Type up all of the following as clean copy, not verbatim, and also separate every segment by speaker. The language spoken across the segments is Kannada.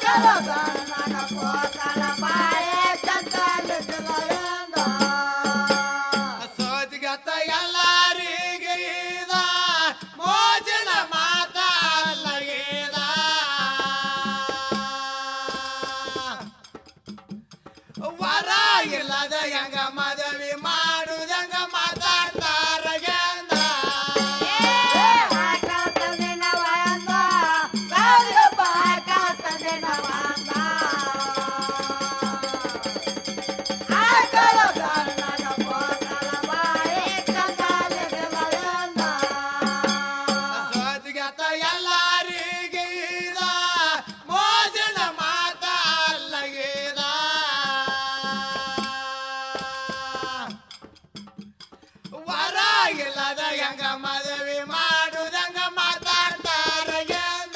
Speaker 1: ಸೋಜಿಗತ್ತ ಎಲ್ಲರಿಗೆ ಇದ ಮೋಜಿನ ಮಾತಲ್ಲಗೀದ ವರ ಇಲ್ಲದ ಹೆಂಗ ಮದುವೆ ಮಾಡುದಂಗ ಮಾತಾಡ್ತಾರಗೆಂದ ಸೋಜಿಗತ್ತ ಎಲ್ಲರಿಗೆ ಇದ ಮೋಜಿನ ಮಾತಲ್ಲಗೀದ ವರ ಇಲ್ಲದ ಹೆಂಗ ಮದುವೆ ಮಾಡುದಂಗ ಮಾತಾಡ್ತಾರಗೆಂದ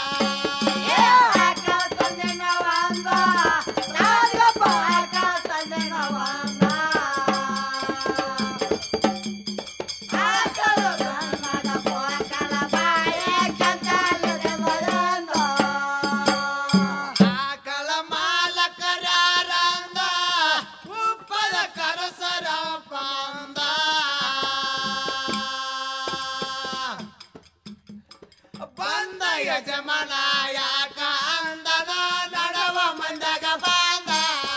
Speaker 1: ಆಕಳ ಮಾಲಕರಾರಂದ ಉಪ್ಪದ ಕರಸರ ಪಂದ ಬಂದ ಯಜಮಾನ ಯಾಕ ಅಂದದ ನಡವ ಮಂದಾಗ ಬಂದ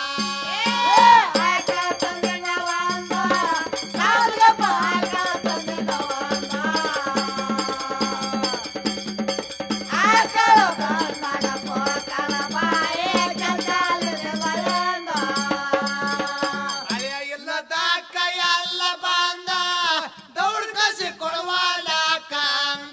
Speaker 1: ಅಲೆ ಇಲ್ಲದ ಕೈಯಲ್ಲ ಬಂದ ದೌಡ್ ಕಸಿ ಕೊಡುವಾಲ ಕಂದ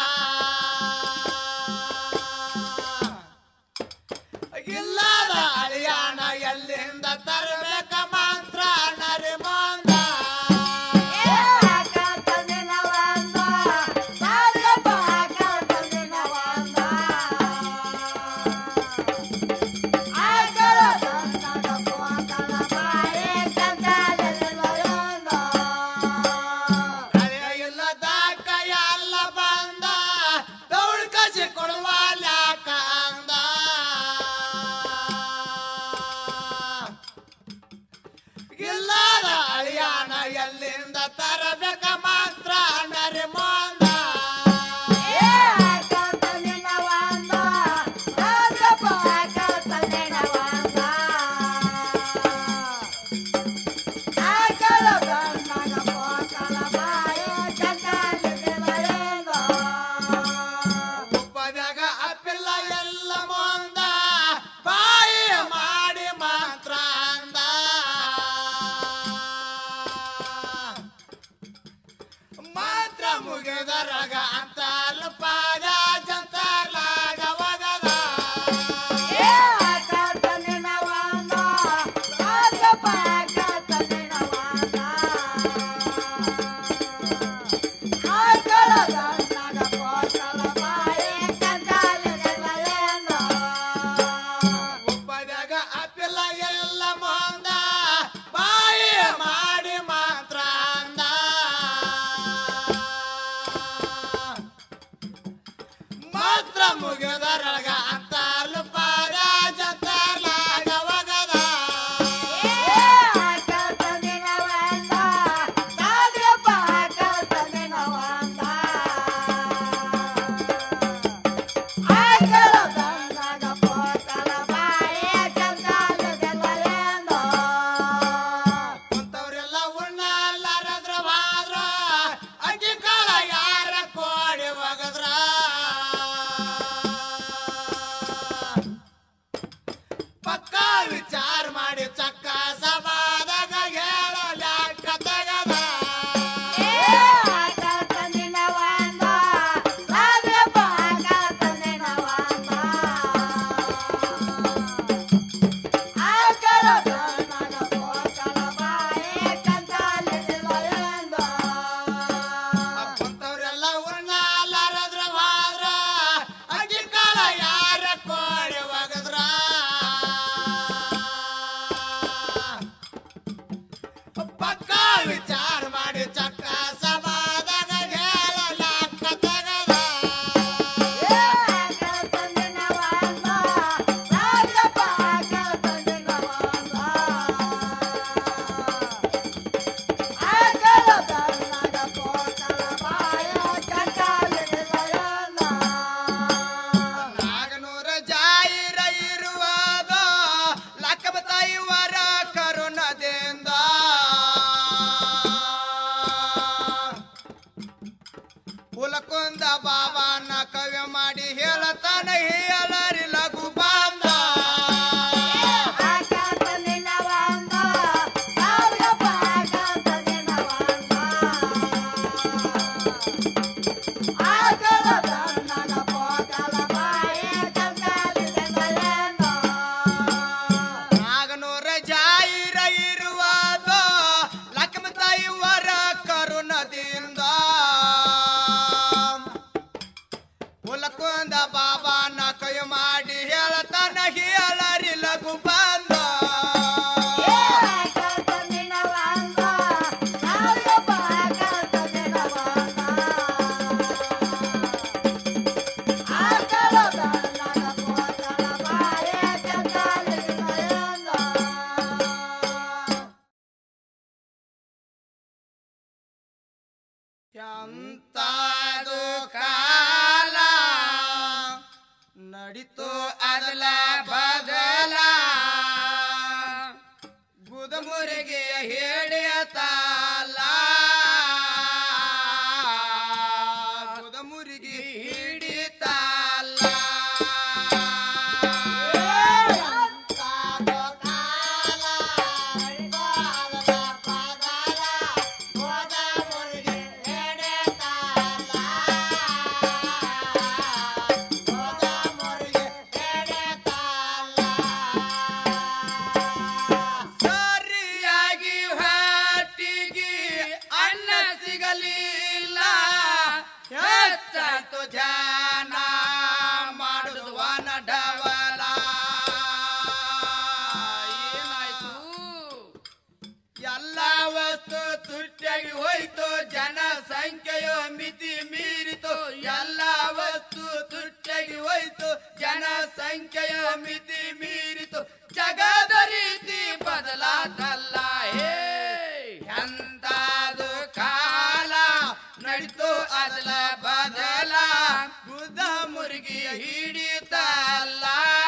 Speaker 1: ಇಲ್ಲದ ಅಳಿಯಾಣ ಎಲ್ಲಿಂದ ತರಬೇಕ ಮಂತ್ರ ನರಿ ಮಂದ ಅಲೆ ಇಲ್ಲದ ಕೈಯಲ್ಲ ಬಂದ ದೌಡ್ ಕಸಿ ಕೊಡುವಾಲ ಕಂದ ಇಲ್ಲದ ಅಳಿಯಾಣ ಎಲ್ಲಿಂದ ತರಬೇಕ ಮಾತ್ರ ನರಿ ಮಂದ ಉಪ್ಪದಾಗ ಅಪ್ಪಿಲ್ಲ ಎಲ್ಲ ಮುಂದ ಬಾಯಿ ಮಾಡಿ ಮಾತ್ರ ಅಂದ ಮಾತ್ರ ಮುಗಿದರ ಎಂತಾದು ಕಾಲ ನಡಿತು ಅದಲ ಬದಲ ಗುದಮುರಿಗೆ ಹಿಡಿಯತಾಲ ಗುದಮುರಿಗೆ ಹಿಡಿತಾಲ ಜಾನ ಮಾಡುದು ವನಡವಲ ಏನಾಯ್ತು ಎಲ್ಲ ವಸ್ತು ತುಟ್ಟಾಗಿ ಹೋಯ್ತು ಜನಸಂಖ್ಯೆಯು ಮಿತಿ ಮೀರಿತು ಎಲ್ಲ ವಸ್ತು ತುಟ್ಟಾಗಿ ಹೋಯ್ತು ಜನಸಂಖ್ಯೆಯು ಮಿತಿ ಮೀರಿತು ಜಗದ ರೀತಿ ಬದಲಾತಲ್ಲ ಹೇ ಎಂತಾದು ಕಾಲ ನಡಿತು ಅದಲ ಬದಲ ಗುದಮುರಿಗೆ ಹಿಡಿತಲ್ಲ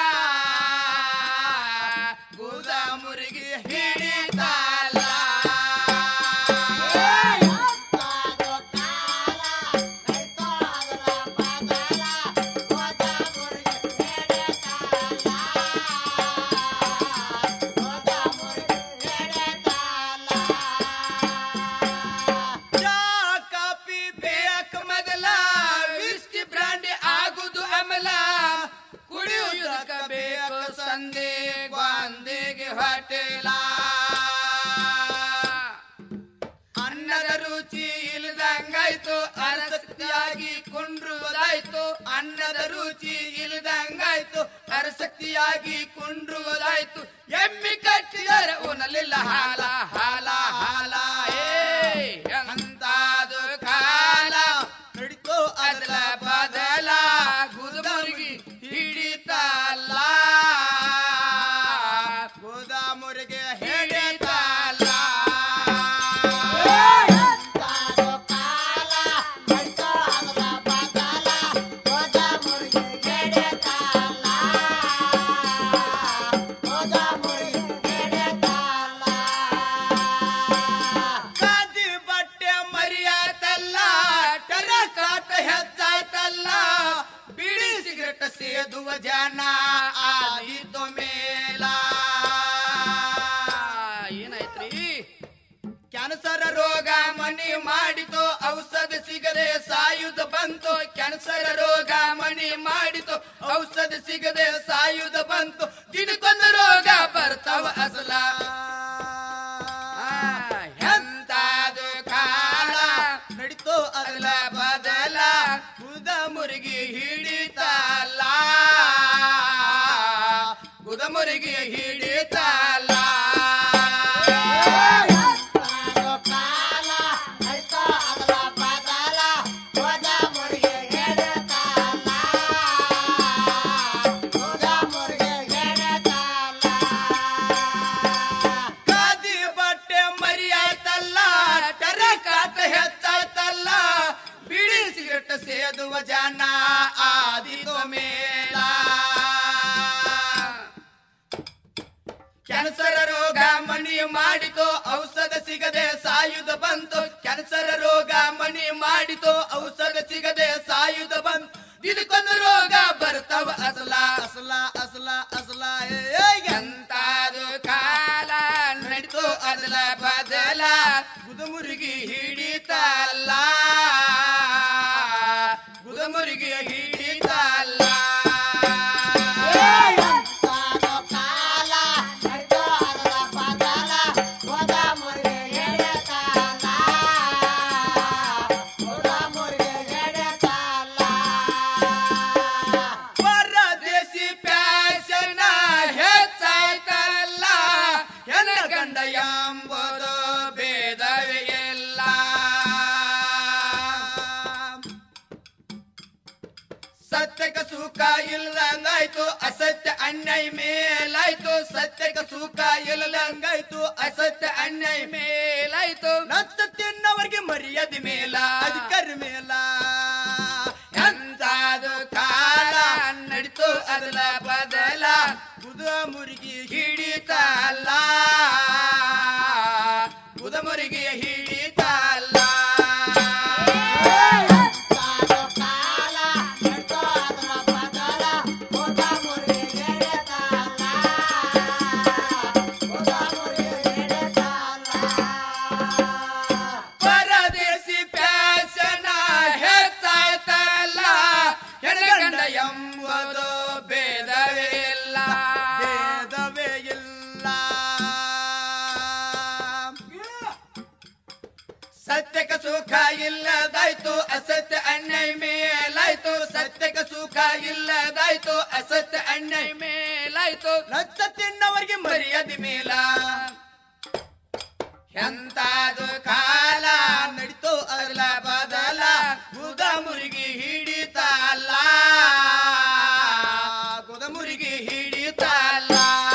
Speaker 1: ಗುದಮುರಿಗೆ ಹಿಡಿತಲ್ಲ ಸಂದೆ ಗಾಂಧಿಗೆ ಹೊಟ್ಟೆಲ ಅನ್ನದ ರುಚಿ ಇಲ್ದಂಗಾಯ್ತು ಅರಸಕ್ತಿಯಾಗಿ ಕುಂಡ್ರುವುದಾಯ್ತು ಅನ್ನದ ರುಚಿ ಇಲ್ದಂಗಾಯ್ತು ಅರಸಕ್ತಿಯಾಗಿ ಕುಂಡ್ರುವುದಾಯ್ತು ಎಮ್ಮಿ ಕಟ್ಟಿದರೆ ಉಣಲಿಲ್ಲ ಹಾಲ ಹಾಲ ಹಾಲ ಎಂತಾದು ಕಾಲ ನಡಿತು ಅದಲ ಬದಲ ಗುದಮುರಿಗೆ ಹಿಡಿತಲ್ಲ ಗುದಮುರಿಗೆ ಹಿಡಿತಲ್ಲ ಕಾದಿ ಬಟ್ಟೆ ಮರಿಯಾತಲ್ಲ ಟರಕಾಟ ಹೆಚ್ಚಾಯ್ತಲ್ಲ ಬಿಡಿ ಸಿಗರೆಟ್ ಸೇದುವ ಜನ ಆದಿತು ಮೇಲ ಏನಾಯ್ತ್ರಿ ಕ್ಯಾನ್ಸರ್ ರೋಗ ಮನಿ ಮಾಡಿತು ಔಷಧ ಸಿಗದೆ ಸಾಯುಧ ಬಂತು ಕ್ಯಾನ್ಸರ್ ರೋಗ ಮನಿ ಮಾಡಿತು ಔಷಧ ಸಿಗದೆ ಸಾಯುಧ ಬಂತು ದಿನಕ್ಕೊಂದು ರೋಗ ಬರ್ತಾವ ಅಸಲ ಎಂತಾದು ಕಾಲ ನಡಿತು ಅದಲ ಬದಲ ಗುದಮುರಿಗೆ ಹಿಡಿತಲ್ಲ ಗುದಮುರಿಗೆ ಹಿಡಿತಲ್ಲ ಕಾದಿ ಬಟ್ಟೆ ಮರಿಯಾಯ್ತಲ್ಲ ಟರಕಾಟ ಹೆಚ್ಚಾಯ್ತಲ್ಲ ಬಿಡಿ ಸಿಗರೆಟ್ ಸೇದುವ ಜನ ಆದಿತು ಮೇಲ ಕ್ಯಾನ್ಸರ್ ರೋಗ ಮನಿ ಮಾಡಿತು ಔಷಧ ಸಿಗದೆ ಸಾಯುಧ ಬಂತು ಕ್ಯಾನ್ಸರ್ ರೋಗ ಮನಿ ಮಾಡಿತು ಔಷಧ ಸಿಗದೆ ಸಾಯುಧ ಬಂತು ದಿನಕ್ಕೊಂದು ರೋಗ ಬರ್ತಾವ ಅಸಲ ಅಸಲ ಅಸಲ ಅಸಲ ಎಂತಾದು ಕಾಲ ನಡಿತು ಅದಲ ಬದಲ ಗುದಮುರಿಗೆ ಹಿಡಿತಲ್ಲ ಗುದಮುರಿಗೆ ಹಿಡಿತಲ್ಲ ಪರದೇಶಿ ಪ್ಯಾಶನ ಹೆಚ್ಚಾಯ್ತಲ್ಲ ಎನ್ನ ಗಂಡ ಎಂಬುದು ಭೇದವೇ ಇಲ್ಲ ಸತ್ಯಕ ಸುಖ ಇಲ್ಲದಂಗಾಯ್ತು ಅಸತ್ಯ ಅನ್ಯಾಯ ಮೇಲಾಯ್ತು ಸತ್ಯಕ ಸುಖ ಇಲ್ಲದಂಗಾಯ್ತು ಅಸತ್ಯ ಅನ್ಯಾಯ ಮೇಲಾಯ್ತು ನತ್ತ ತಿನ್ನವರಿಗೆ ಮರ್ಯಾದೆ ಮೇಲ ಅಧಿಕಾರ ಮೇಲ ಗುದ ಮುರುಗಿ ಹಿಡಿತಲ್ಲ ಗುದ ಮುರುಗಿ ಹಿಡಿತಲ್ಲ ಪರದೇಶಿ ಪ್ಯಾಶನ ಹೆಚ್ಚಾಯ್ತಲ್ಲ ಹೆಣಗಂಡ ಎಂಬುದು ಭೇದವೇ ಇಲ್ಲ ಭೇದವೇ ಇಲ್ಲ ಸತ್ಯಕ ಸುಖ ಇಲ್ಲದಾಯ್ತು ಅಸತ್ಯ ಅನ್ಯಾಯ ಮೇಲಾಯ್ತು ಸತ್ಯಕ ಸುಖ ಇಲ್ಲದಾಯ್ತು ಅಸತ್ಯ ಅನ್ಯಾಯ ಮೇಲಾಯ್ತು ಲಚ್ಚ ತಿನ್ನವರಿಗೆ ಮರ್ಯಾದೆ ಮೇಲ ಎಂತಾದು ಕಾಲ ನಡಿತು ಅಲ್ಲ ಬದಲ ಗುದ ಮುರುಗಿ ಹಿಡಿತಲ್ಲ ಗುದ ಮುರುಗಿ ಹಿಡಿತಲ್ಲ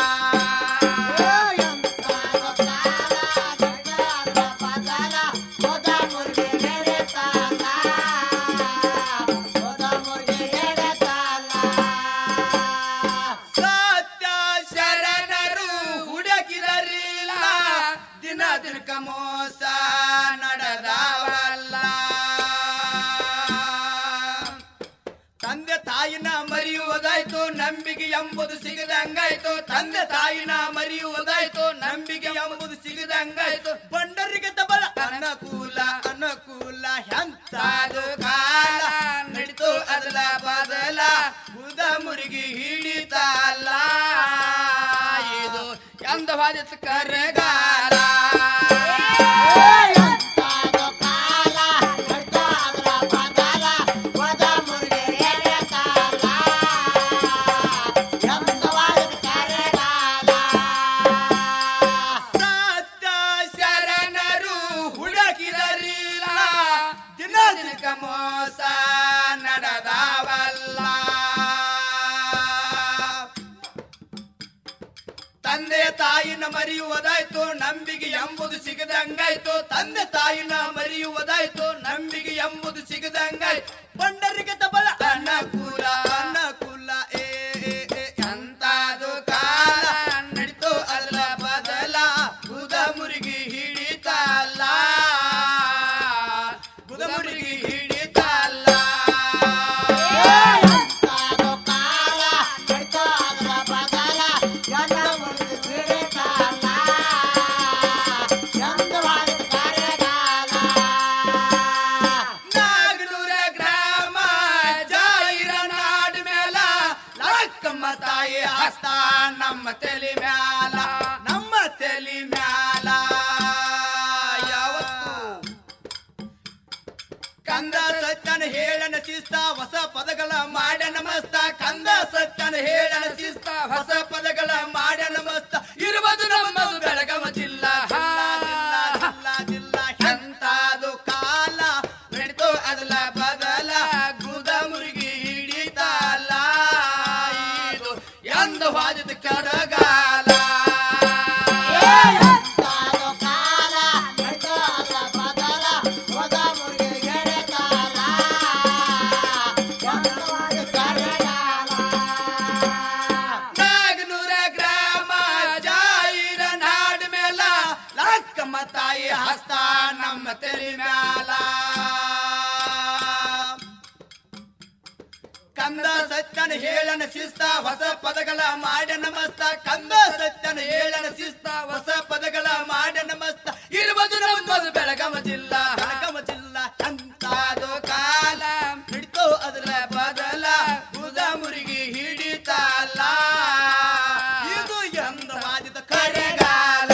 Speaker 1: ಸತ್ಯ ಶರಣರು ಹುಡುಕಿದರಿಲ್ಲ ದಿನ ದಿನಕ ಮೋಸ ನಡೆದವಲ್ಲ ತಂದೆ ತಾಯಿನ ಮರೆಯುವುದಾಯ್ತು ನಂಬಿಕೆ ಎಂಬುದು ಸಿಗದಂಗಾಯ್ತು ತಂದೆ ತಾಯಿನ ಮರೆಯುವುದಾಯ್ತು ನಂಬಿಕೆ ಎಂಬುದು ಸಿಗದಂಗಾಯ್ತು ಬಂಡರಿಗೆ ತಬಲ ಅನುಕೂಲ ಅನುಕೂಲ ಎಂತಾದು ಕಾಲ ನಡಿತು ಅದಲ ಬದಲ ಗುದ ಮುರುಗಿ ಹಿಡಿತಲ್ಲ ಇದು ಎಂದವಾದಿತ್ತು ಕರೆಗಾಲ ಸತ್ಯ ಶರಣರು ಹುಡುಕಿದರಿಲ್ಲ ದಿನ ದಿನಕ ಮೋಸ ನಡೆದವಲ್ಲ ತಂದೆ ತಾಯಿನ ಮರೆಯುವುದಾಯ್ತು ನಂಬಿಕೆ ಎಂಬುದು ಸಿಗದಂಗಾಯ್ತು ತಂದೆ ತಾಯಿನ ಮರೆಯುವುದಾಯ್ತು ನಂಬಿಕೆ ಎಂಬುದು ಸಿಗದಂಗಾಯ್ತು ಬಂಡರಿಗೆ ತಬಲ ಅನುಕೂಲ ಅನುಕೂಲ ಎಂತಾದು ಕಾಲ ನಡಿತು ಅಲ್ಲ ಬದಲ ಗುದ ಮುರುಗಿ ಹಿಡಿತಲ್ಲ ಗುದ ಮುರುಗಿ ಹಿಡಿತಲ್ಲ ನಾಗನೂರ ಗ್ರಾಮ ಜಾಯಿರ ನಾಡ್ ಮೇಲ ಲಕ್ಕಮ್ಮ ತಾಯಿ ಹಸ್ತ ನಮ್ಮ ತಲೆ ಮ್ಯಾಲ ನಮ್ಮ ತಲೆ ಮ್ಯಾಲ ಯಾವತ್ತು ಕಂದ ಸತ್ಯನ ಹೇಳನ ಶಿಸ್ತ ಹೊಸ ಪದಗಳ ಮಾಡ್ಯನ ಮಸ್ತ ಕಂದ ಸತ್ಯನ ಹೇಳನ ಶಿಸ್ತ ಹೊಸ ಪದಗಳ ಮಾಡ್ಯನ ಮಸ್ತ ಇರುವುದು ನಮ್ಮದು ಬೆಳಗಾವ ಜಿಲ್ಲಾ ಜಿಲ್ಲಾ ಎಂತಾದು ಕಾಲ ನಡಿತು ಅದಲ ಬದಲ ಗುದ ಮುರುಗಿ ಹಿಡಿತಲ್ಲ ಇದು ಎಂದು ವಾದಿತ ಕರಗಾಲ ನಾಗನೂರ ಗ್ರಾಮ ಜಾಯಿರ ನಾಡ್ ಮೇಲ ಲಕ್ಕಮ್ಮ ತಾಯಿ ಹಸ್ತ ನಮ್ಮ ತಲೆ ಮ್ಯಾಲ ಕಂದ ಸತ್ಯನ ಹೇಳನ ಶಿಸ್ತ ಹೊಸ ಪದಗಳ ಮಾಡ್ಯನ ಮಸ್ತ ಕಂದ ಸತ್ಯನ ಹೇಳನ ಶಿಸ್ತ ಹೊಸ ಪದಗಳ ಮಾಡ್ಯನ ಮಸ್ತ ಇರುವುದು ನಮ್ಮದು ಬೆಳಗಾವ ಜಿಲ್ಲಾ ಎಂತಾದು ಕಾಲ ಹಿಡಿತು ಅದರ ಬದಲ ಗುದ ಮುರುಗಿ ಹಿಡಿತಲ್ಲ ಇದು ಎಂದು ವಾದಿತ ಕರೆಗಾಲ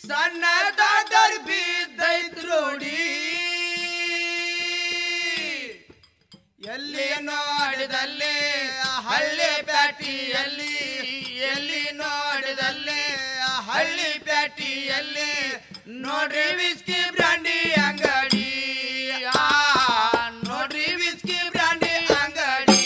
Speaker 1: ಸಣ್ಣ ದೊಡ್ಡರ್ ಬಿದ್ದೈತ್ ರೂಢಿ ಎಲ್ಲಿ ನೋಡಿದಲ್ಲಿ ಹಳ್ಳಿ ಪ್ಯಾಟಿಯಲ್ಲಿ ಎಲ್ಲಿ ನೋಡಿದಲ್ಲಿ ಹಳ್ಳಿ ಪ್ಯಾಟಿಯಲ್ಲಿ ನೋಡ್ರಿ ವಿಸ್ಕಿ ಬ್ರಾಂಡಿ ಅಂಗಡಿ ನೋಡ್ರಿ ವಿಸ್ಕಿ ಬ್ರಾಂಡಿ ಅಂಗಡಿ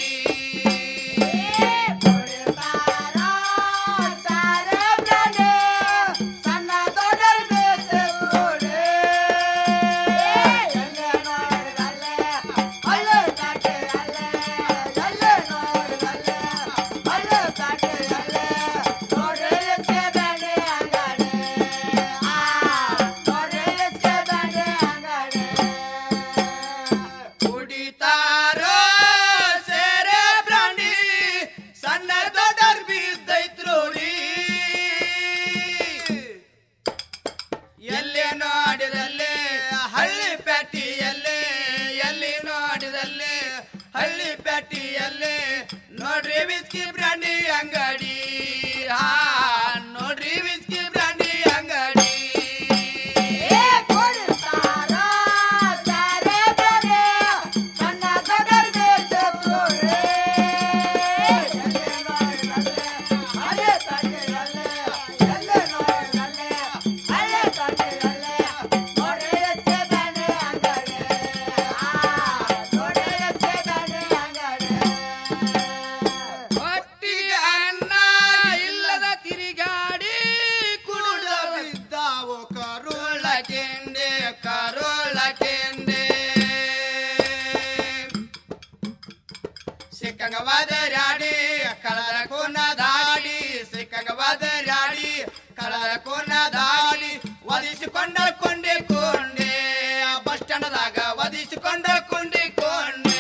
Speaker 1: ಹಳ್ಳಿ ಪ್ಯಾಟಿಯಲ್ಲಿ ನೋಡ್ರಿ ವಿಸ್ಕಿ ಬ್ರಾಂಡಿ ಅಂಗಡಿ ನೋಡ್ರಿ ವಿಸ್ಕಿ ಬ್ರಾಂಡಿ ಅಂಗಡಿ ಸಿಕ್ಕಂಗವಾದರಾಡಿ ಕಳದ ಕೋನದಾಡಿ ಸಿಕ್ಕಂಗವಾದರಾಡಿ ಕಳದ ಕೋನದಾಡಿ ಒದಿಸಿಕೊಂಡ ಕೊಂಡೆ ಕೊಂಡೆ ಬಸ್ ಸ್ಟ್ಯಾಂಡ್ದಾಗ ಒದಿಸಿಕೊಂಡ ಕೊಂಡೆ ಕೊಂಡೆ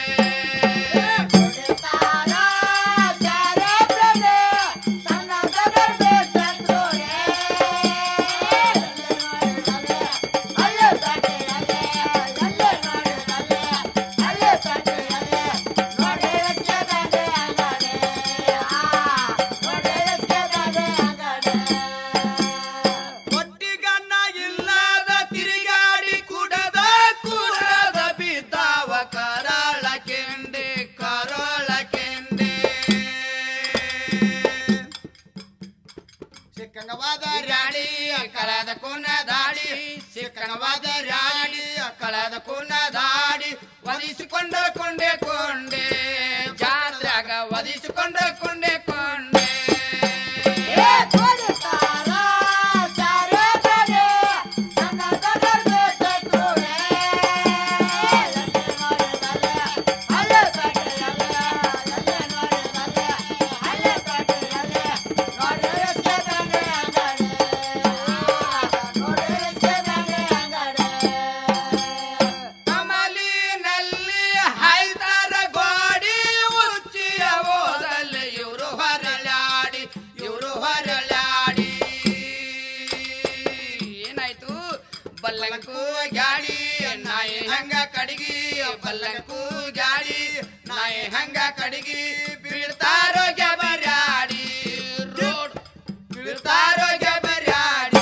Speaker 1: ಸಿಕ್ಕಂಗವಾದರಾಡಿ ಕಳದ ಕೋನದಾಡಿ ಸಿಕ್ಕಂಗವಾದರಾಡಿ ಕಳದ ಕೋನದಾಡಿ ಒದಿಸಿಕೊಂಡ ಕೊಂಡೆ ಕೊಂಡೆ ಜಾತ್ರೆಗ ಒದಿಸಿಕೊಂಡ ಕೊಂಡೆ ಕೊಂಡೆ ಬಲ್ಲಂಕು ಗಾಡಿ ನಾಯಿ ಹಂಗ ಕಡಿಗಿ ಬಲ್ಲಂಕು ಗಾಡಿ ನಾಯಿ ಹಂಗ ಕಡಿಗಿ ಬೀಳ್ತಾರೋ ಗಬರ್ಯಾಡಿ ರೋಡ್ ಬೀಳ್ತಾರೋ ಗಬರ್ಯಾಡಿ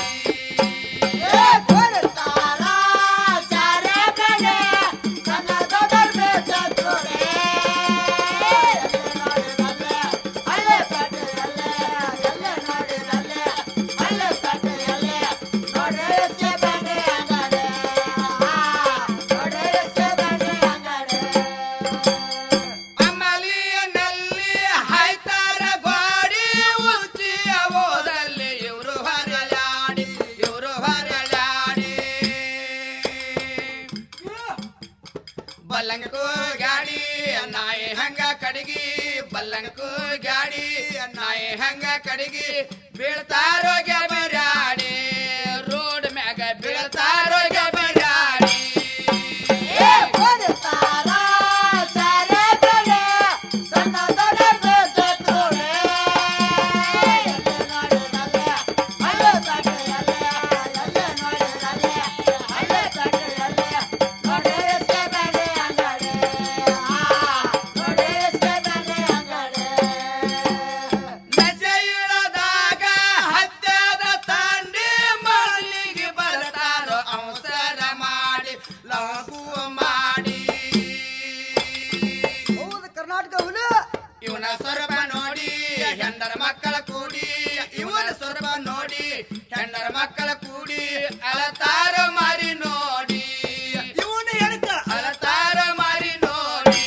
Speaker 1: ಬಲ್ಲಂಕು ಗಾಡಿ ನಾಯಿ ಹಂಗ ಕಡಿಗಿ ಬಲ್ಲಂಕು ಗಾಡಿ ನಾಯಿ ಹಂಗ ಕಡಿಗಿ ಬೀಳ್ತಾರೋ ಗಬರ್ಯಾಡಿ ರೋಡ್ ಮ್ಯಾಗ ಬೀಳ್ತಾರೋ ಗಬರ್ಯಾಡಿ ನಜೆ ಇಳದಾಗ ಮಕ್ಕಳ ಕೂಡಿ ಅಳತಾರ ಮಾರಿ ನೋಡಿ ಇವನ ಎನಕ ಅಳತಾರ ಮಾರಿ ನೋಡಿ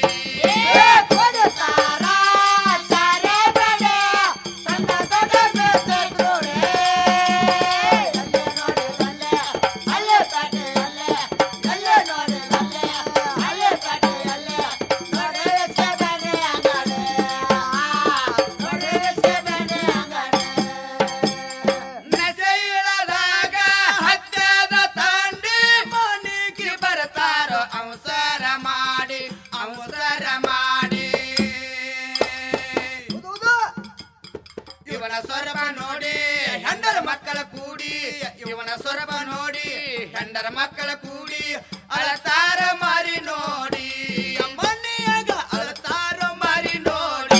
Speaker 1: ಇವನ ಸೊರಬ ನೋಡಿ ಹೆಂಡರ ಮಕ್ಕಳ ಕೂಡಿ ಇವನ ಸೊರಬ ನೋಡಿ ಹೆಂಡರ ಮಕ್ಕಳ ಕೂಡಿ ಅಳತಾರ ಮಾರಿ ನೋಡಿ ಮನೆಯಾಗ ಅಳತಾರ ಮಾರಿ ನೋಡಿ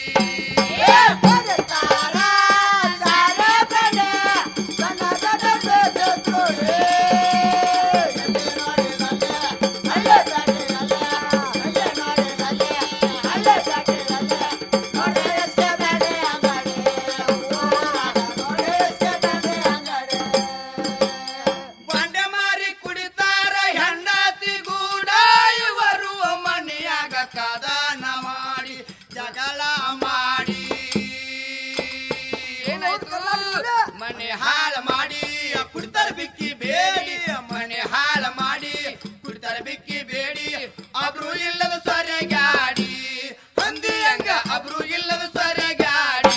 Speaker 1: ಕದನ ಮಾಡಿ ಜಗಳ ಮಾಡಿ ಏನಾಯ್ತು ಮನೆ ಹಾಳ ಮಾಡಿ ಕುಡ್ತಾರ ಬಿಕ್ಕಿ ಬೇಡಿ ಮನೆ ಹಾಳ ಮಾಡಿ ಕುಡ್ತಾರ ಬಿಕ್ಕಿ ಬೇಡಿ ಅಬ್ರು ಇಲ್ಲದ ಸೊರೆಗಾಡಿ ಹಂದಿ ಹಂಗ ಅಬ್ರು ಇಲ್ಲದ ಸೊರೆಗಾಡಿ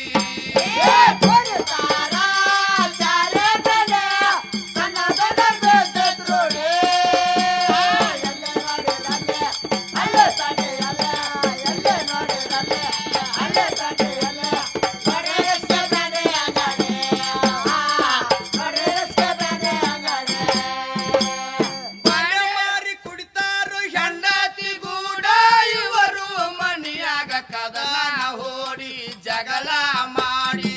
Speaker 1: ಕದನ ಹೋಡಿ ಜಗಳ ಮಾಡಿ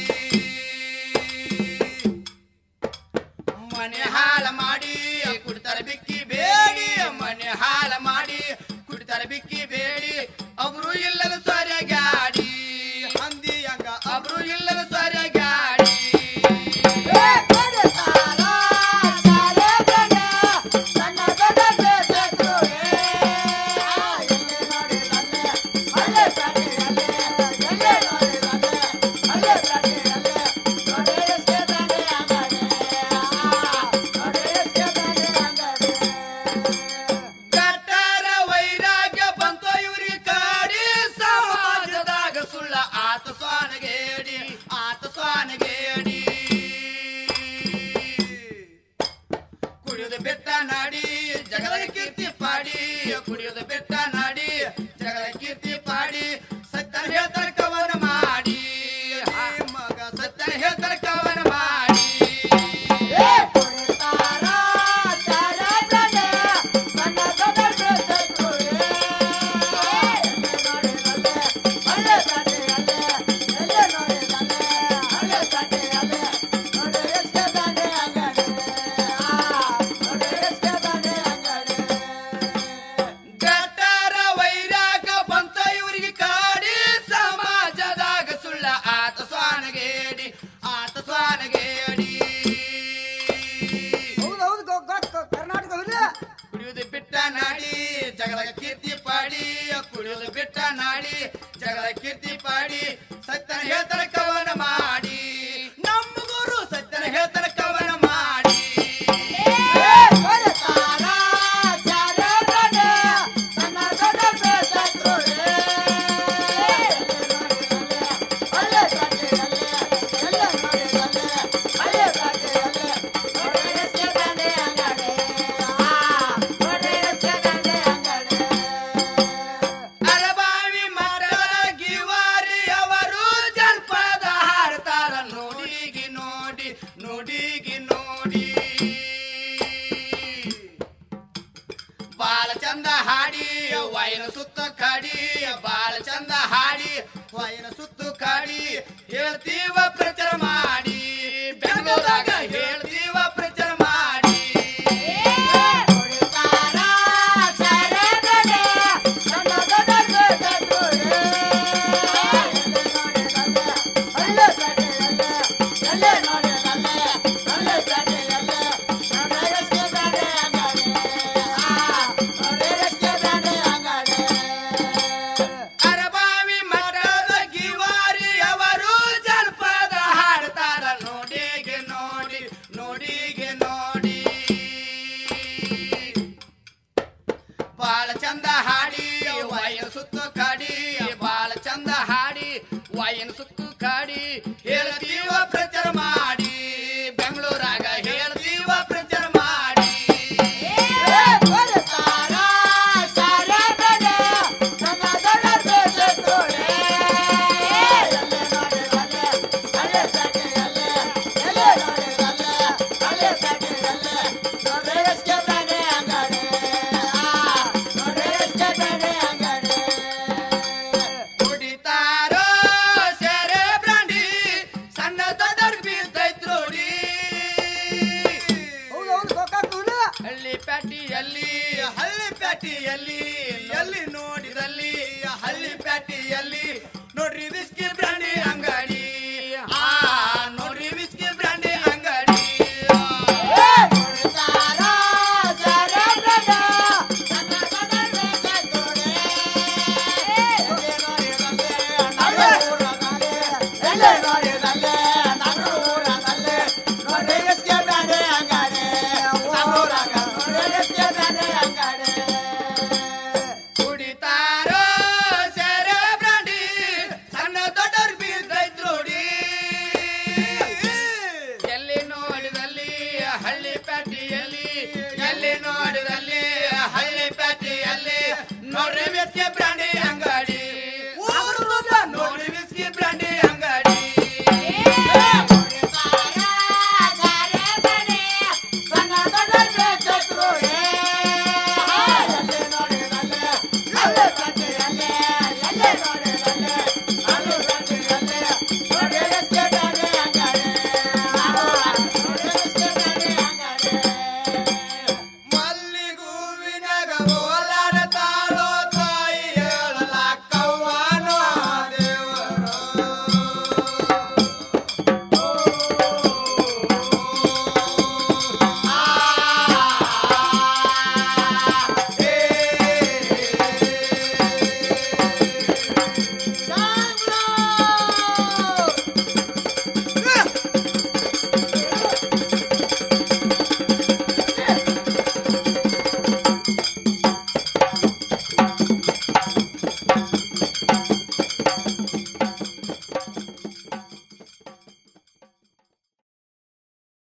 Speaker 1: ಮನೆ ಹಾಳ ಮಾಡಿ ಕುಡ್ತಾರ ಬಿಕ್ಕಿ ಬೇಡಿ ಮನೆ ಹಾಳ ಮಾಡಿ ಕುಡ್ತಾರ ಬಿಕ್ಕಿ ಬೇಡಿ ಅಬ್ರು ಇಲ್ಲದ ಸೊರೆಗಾಡಿ ಹಂದಿ ಹಂಗ ಅಬ್ರು ಇಲ್ಲದ ಸೊರೆಗಾಡಿ ಕುಡಿಯೋದು ಬೆಟ್ಟ ನಾಡಿ ಜಗಳ ಕೀರ್ತಿ ಪಾಡಿ ಕುಡಿಯೋದು ಬೆಟ್ಟ ನಾಡಿ ಜಗಳ ಕೀರ್ತಿ ಪಾಡಿ ಸತ್ಯ ಹೇಳ್ತಾರ ಕವನ ಮಾಡಿ ಮಗ ಸತ್ಯ ಹೇಳ್ತಾರ ಕವನ ಮಾಡಿ ಕುಡಿಯೋದು ಬಿಟ್ಟ ನಾಡಿ ಜಗಳ ಕೀರ್ತಿ ಪಾಡಿ ಕುಡಿಯೋದು ಬಿಟ್ಟ ನಾಡಿ ಜಗಳ ಕೀರ್ತಿ ಪಾಡಿ ಸತ್ಯನ ಹೇಳ್ತಾರ ಕವನ ಮಾಡಿ ನಮ್ಮ ಗುರು ಸತ್ಯನ ಹೇಳ್ತಾರ ಕವನ ಮಾಡಿ ಬಾಳ ಚಂದ ಹಾಡಿ ವಾಯನ ಸುತ್ತ ಕಾಡಿ ಬಾಳ ಚಂದ ಹಾಡಿ ವಾಯನ ಸುತ್ತು ಕಾಡಿ ಹೇಳ್ತೀವ ಪ್ರಚಾರ ಮಾಡಿ ಬೆಂಗಳೂರಾಗ ಹೇಳ್ತೀವ ಪ್ರಚಾರ ಮಾಡಿ ಪ್ಯಾಟಿಯಲ್ಲಿ ಎಲ್ಲಿ ನೋಡಿದಲ್ಲಿ ಹಳ್ಳಿ ಪ್ಯಾಟಿಯಲ್ಲಿ ನೋಡ್ರಿ ವಿಸ್ಕಿ ಬ್ರಾಂಡಿ ಅಂಗಡಿ ನೋಡ್ರಿ ವಿಸ್ಕಿ ಬ್ರಾಂಡಿ ಅಂಗಡಿ ನೋಡ್ರಿ